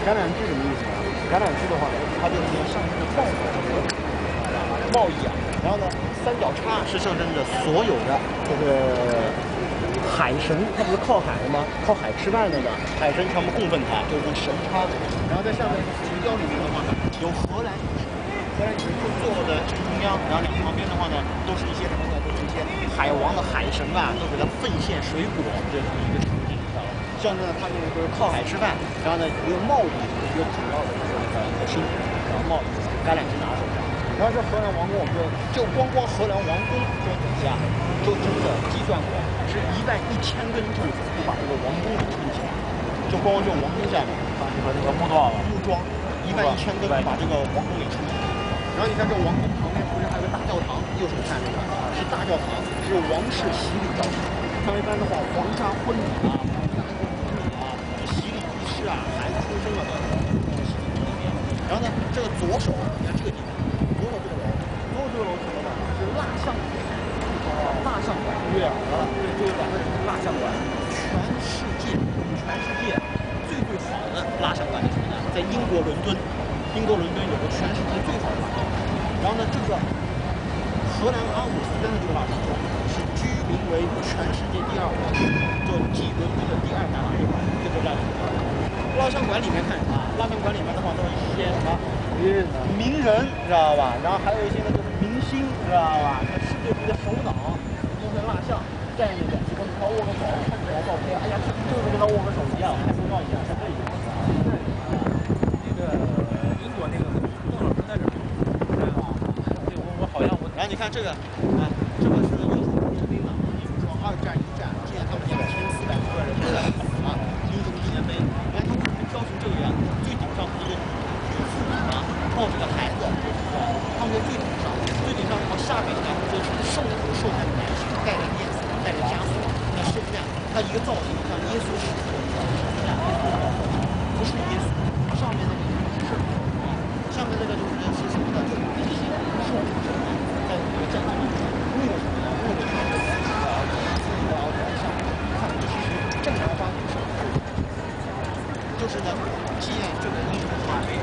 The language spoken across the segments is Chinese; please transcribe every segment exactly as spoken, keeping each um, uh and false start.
橄榄枝什么意思呢？橄榄枝的话，它就是象征着贸易，贸易啊。然后呢，三角叉是象征着所有的就是海神，它不是靠海的吗？靠海吃饭的呢，海神全部供奉它，就是神叉。然后在下面浮雕里面的话呢，有荷兰女神，荷兰女神就坐在正中央，然后两旁边的话呢，都是一些什么呢？都是一些海王的海神吧，都给它奉献水果，这是一个场景，知道吧？象征着他们就是靠海吃饭，然后呢，一个贸易一个主要的一个那个生活，然后贸易橄榄枝拿手上。然后这荷兰王宫，我们就就光光荷兰王宫这底下，就真的计算过，是一万一千根柱子就把这个王宫给撑起来，就光光这个王宫下面， 啊，你说这个木桩了， 木桩一万一千根把这个王宫给撑起来。然后你看这王宫旁边不是还有个大教堂？右手看这个是大教堂，是王室洗礼教堂。像一般的话，皇家婚礼啊、啊、洗礼仪式啊、孩子出生了的洗礼里面。然后呢，这个左手，你看这个地方。左手这个楼，左手这个楼是什么呢？是蜡像馆，蜡像馆，对啊，对，就有两个蜡像馆，全世界，全世界最最好的蜡像馆是什么呢？在英国伦敦，英国伦敦有个全世界最好的蜡像馆。然后呢，这个荷兰阿姆斯特丹的这个蜡像馆是居名为全世界第二好，就继伦敦的第二大蜡像馆，这个蜡像馆。蜡像馆里面看啊，蜡像馆里面的话都是一些什么？名人知道吧？然后还有一些呢，就是明星知道吧？像世界级的首脑，都是蜡像站那个，跟他握个手，看起来照片，哎呀，就是跟他握个手一样，拍照一样，像这一样。 那个英国那个邓老师在这儿，对吧？对，我我好像我， 然后你看这个，哎，这个是英雄纪念碑嘛？比如说二战、一战，纪念他们两千四百多个人的死啊，英雄纪念碑。你看他为什么挑成这个样子？最顶上不是父母吗？抱着个孩子，他们在最顶上，最顶上，然后下面呢就是受苦受难的男性，带着碾子，带着枷锁，那圣诞，他一个造型像耶稣是圣诞，不是耶稣，上面那个是下面那个就是是什么呢？就是那些受苦受难，在那个战争里面，为了什么呢？为了他们的啊，自己的儿子上，看其实正儿八经受苦，就是呢纪念这个英雄华为。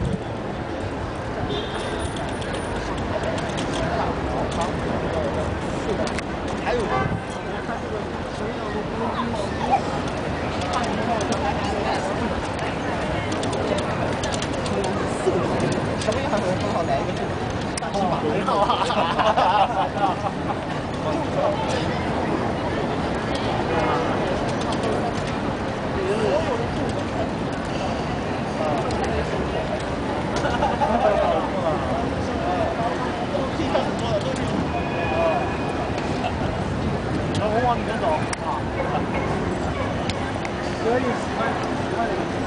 还有，我看这个什么样的公鸡帽子，大名帽子，还是四个人，什么样的人正好来一个这个大金马没有啊？ 然后往里面走啊，可以喜欢喜欢的。